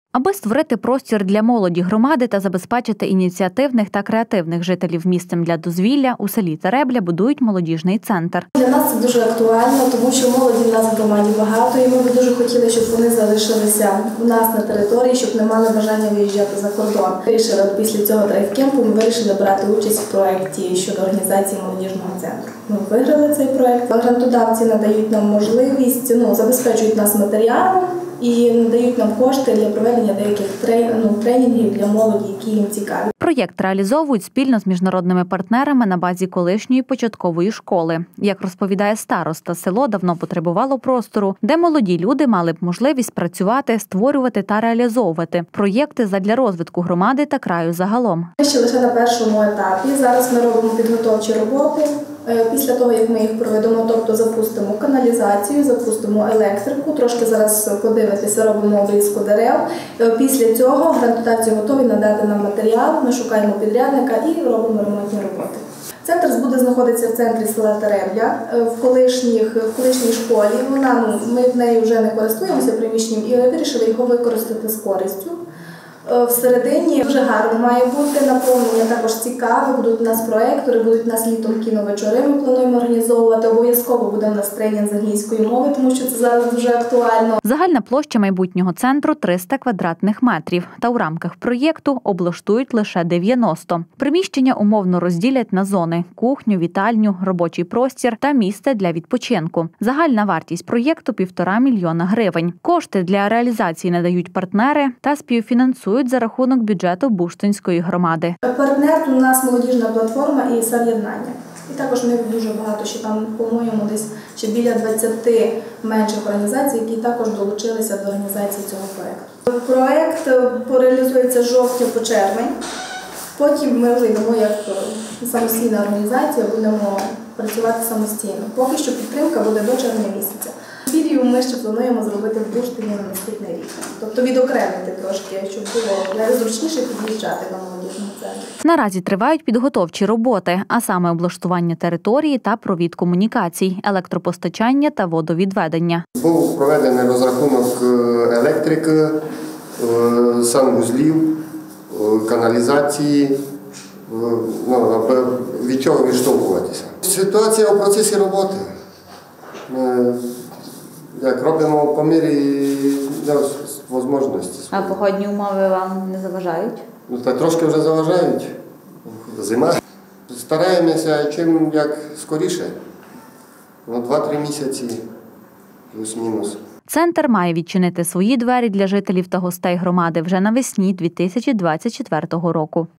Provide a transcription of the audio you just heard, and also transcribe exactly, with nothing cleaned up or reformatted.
Аби створити простір для молоді громади та забезпечити ініціативних та креативних жителів місцем для дозвілля, у селі Теребля будують молодіжний центр. Для нас це дуже актуально, тому що молоді в нас в громаді багато, і ми б дуже хотіли, щоб вони залишилися у нас на території, щоб не мали бажання виїжджати за кордон. Вирішили після цього драйв-кемпу, ми вирішили брати участь в проєкті щодо організації молодіжного центру. Ми виграли цей проєкт. Грантодавці надають нам можливість, ну, забезпечують нас матеріалом і надають нам кошти для проведення деяких тренінгів для молоді, які їм цікаві. Проєкт реалізовують спільно з міжнародними партнерами на базі колишньої початкової школи. Як розповідає староста, село давно потребувало простору, де молоді люди мали б можливість працювати, створювати та реалізовувати проєкти задля розвитку громади та краю загалом. Ми ще лише на першому етапі. Зараз ми робимо підготовчі роботи. Після того, як ми їх проведемо, тобто запустимо каналізацію, запустимо електрику, трошки зараз подивитися, робимо обрізку дерев. Після цього грантодавці готові надати нам матеріал, ми шукаємо підрядника і робимо ремонтні роботи. Центр буде знаходитися в центрі села Теребля, в, колишніх, в колишній школі. Вона, ну, ми нею вже не користуємося приміщенням і вирішили його використати з користю. Всередині дуже гарно має бути, наповнення також цікаве, будуть у нас проєктори, будуть у нас літом кіновечори, ми плануємо організовувати, обов'язково буде у нас тренінг з англійської мови, тому що це зараз дуже актуально. Загальна площа майбутнього центру – триста квадратних метрів, та у рамках проєкту облаштують лише дев'яносто. Приміщення умовно розділять на зони – кухню, вітальню, робочий простір та місце для відпочинку. Загальна вартість проєкту – півтора мільйона гривень. Кошти для реалізації надають партнери та співфінансують за рахунок бюджету Буштинської громади. Партнер у нас молодіжна платформа і «Сам'єднання». І також ми дуже багато, що там, по-моєму, десь ще біля двадцяти менших організацій, які також долучилися до організації цього проєкту. Проєкт реалізується з жовтня по червень. Потім ми вийдемо як самостійна організація, будемо працювати самостійно. Поки що підтримка буде до червня місяця. Філію ми ще плануємо зробити в Буштині на наступний рік. Тобто відокремити трошки, щоб було зручніше під'їжджати на молодіжний центр. Наразі тривають підготовчі роботи, а саме облаштування території та провід комунікацій, електропостачання та водовідведення. Був проведений розрахунок електрики, санвузлів, каналізації, ну, від чого відштовхуватися. Ситуація у процесі роботи. Як робимо по мірі можливості. А погодні умови вам не заважають? Ну, та трошки вже заважають. Зима. Стараємося чим як скоріше. Ну, два-три місяці, плюс-мінус. Центр має відчинити свої двері для жителів та гостей громади вже навесні дві тисячі двадцять четвертого року.